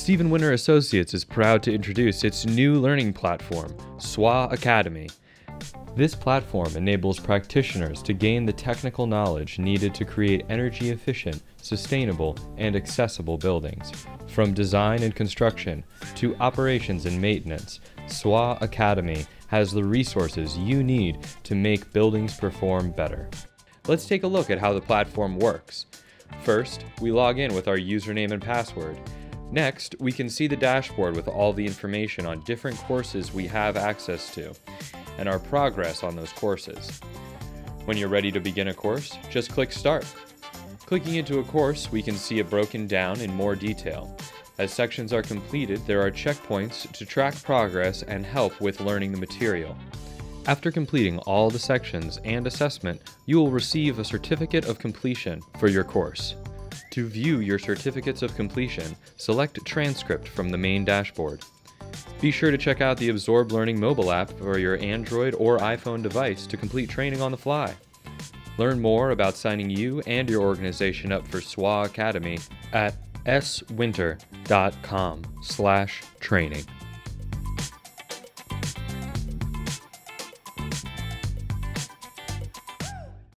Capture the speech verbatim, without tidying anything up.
Stephen Winter Associates is proud to introduce its new learning platform, S W A Academy. This platform enables practitioners to gain the technical knowledge needed to create energy-efficient, sustainable, and accessible buildings. From design and construction to operations and maintenance, S W A Academy has the resources you need to make buildings perform better. Let's take a look at how the platform works. First, we log in with our username and password. Next, we can see the dashboard with all the information on different courses we have access to, and our progress on those courses. When you're ready to begin a course, just click Start. Clicking into a course, we can see it broken down in more detail. As sections are completed, there are checkpoints to track progress and help with learning the material. After completing all the sections and assessment, you will receive a certificate of completion for your course. To view your certificates of completion, select Transcript from the main dashboard. Be sure to check out the Absorb Learning mobile app for your Android or iPhone device to complete training on the fly. Learn more about signing you and your organization up for S W A Academy at s winter dot com slash training.